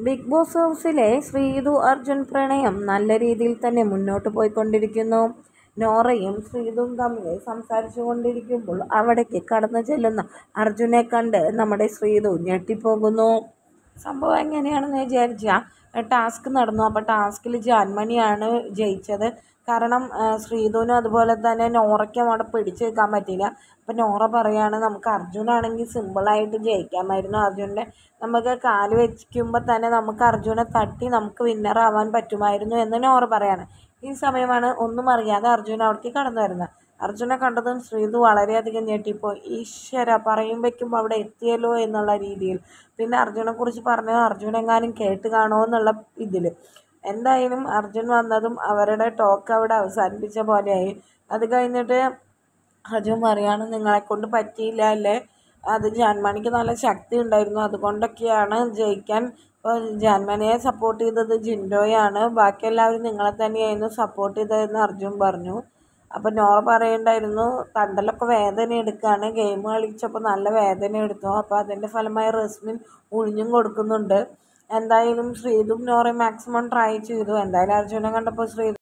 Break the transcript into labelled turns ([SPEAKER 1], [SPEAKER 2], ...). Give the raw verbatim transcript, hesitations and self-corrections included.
[SPEAKER 1] Big boss ഹൗസിലെ ശ്രീതു അർജുൻ പ്രണയം നല്ല രീതിയിൽ തന്നെ മുന്നോട്ട് പോയിക്കൊണ്ടിരിക്കുന്നു. നോറയും ശ്രീതുവും തമ്മിൽ സംസാരിച്ചു കൊണ്ടിരിക്കുമ്പോൾ അവിടേക്ക് കടന്നു ചെല്ലുന്ന അർജുനെ കണ്ട് നമ്മുടെ ശ്രീതു ഞെട്ടിപ്പോകുന്നു. സംഭവം എങ്ങനെയാണെന്ന് വിചാരിച്ചാൽ ടാസ്ക് നടന്നു. അപ്പോൾ ടാസ്കിൽ ജാൻമണിയാണ് ജയിച്ചത്. കാരണം ശ്രീതുവിനും അതുപോലെ തന്നെ നോറയ്ക്കും അവിടെ പിടിച്ചു നിൽക്കാൻ പറ്റിയില്ല. അപ്പോൾ നോറ പറയാണ്, നമുക്ക് അർജുനാണെങ്കിൽ സിമ്പിളായിട്ട് ജയിക്കാമായിരുന്നു. അർജുൻ്റെ നമുക്ക് കാല് വെക്കുമ്പോൾ തന്നെ നമുക്ക് അർജുനെ തട്ടി നമുക്ക് വിന്നറാവാൻ പറ്റുമായിരുന്നു എന്ന് നോറ പറയാണ്. ഈ സമയമാണ് ഒന്നും അറിയാതെ അർജുൻ അവിടേക്ക് കടന്നു വരുന്നത്. അർജുനെ കണ്ടതും ശ്രീതു വളരെയധികം ഞെട്ടിപ്പോയി. ഈശ്വര, പറയും വയ്ക്കുമ്പോൾ അവിടെ എത്തിയല്ലോ എന്നുള്ള രീതിയിൽ. പിന്നെ അർജുനെക്കുറിച്ച് പറഞ്ഞത് അർജുനെങ്ങാനും കേട്ട് കാണുമോ എന്നുള്ള ഇതിൽ. എന്തായാലും അർജുൻ വന്നതും അവരുടെ ടോക്ക് അവിടെ അവസാനിപ്പിച്ച പോലെയായി. അത് കഴിഞ്ഞിട്ട് അർജുൻ പറയാണ്, നിങ്ങളെക്കൊണ്ട് പറ്റിയില്ല അല്ലേ, അത് ജാൻമണിക്ക് നല്ല ശക്തി ഉണ്ടായിരുന്നു, അതുകൊണ്ടൊക്കെയാണ് ജയിക്കാൻ. ഇപ്പോൾ ജാൻമണിയെ സപ്പോർട്ട് ചെയ്തത് ജിൻഡോയാണ്, ബാക്കി എല്ലാവരും നിങ്ങളെ തന്നെയായിരുന്നു സപ്പോർട്ട് ചെയ്തതെന്ന് അർജുൻ പറഞ്ഞു. അപ്പോൾ നോറ പറയുണ്ടായിരുന്നു, തണ്ടലൊക്കെ വേദന എടുക്കുകയാണ്, ഗെയിം കളിച്ചപ്പോൾ നല്ല വേദന എടുത്തു, അപ്പോൾ അതിൻ്റെ ഫലമായി റസ്മിൻ ഒഴിഞ്ഞും കൊടുക്കുന്നുണ്ട്. എന്തായാലും ശ്രീതും നോറയും മാക്സിമം ട്രൈ ചെയ്തു. എന്തായാലും അർജുനെ കണ്ടപ്പോൾ ശ്രീതു